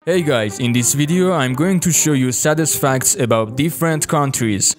Hey guys, in this video I'm going to show you saddest facts about different countries.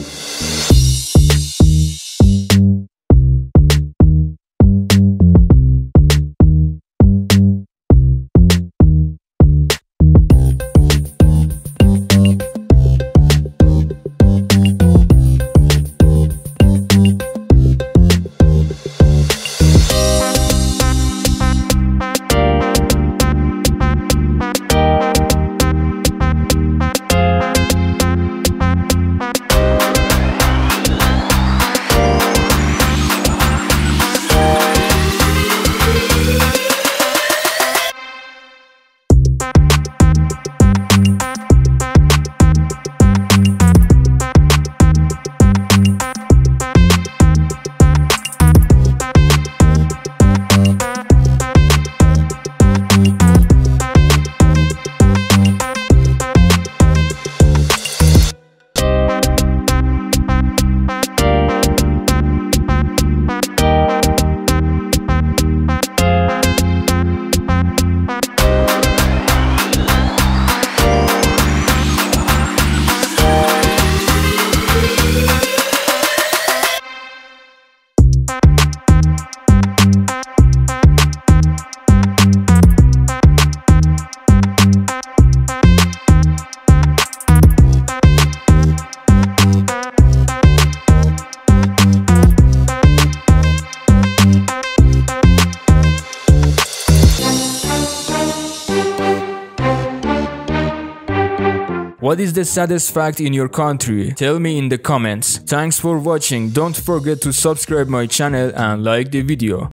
What is the saddest fact in your country? Tell me in the comments. Thanks for watching. Don't forget to subscribe my channel and like the video.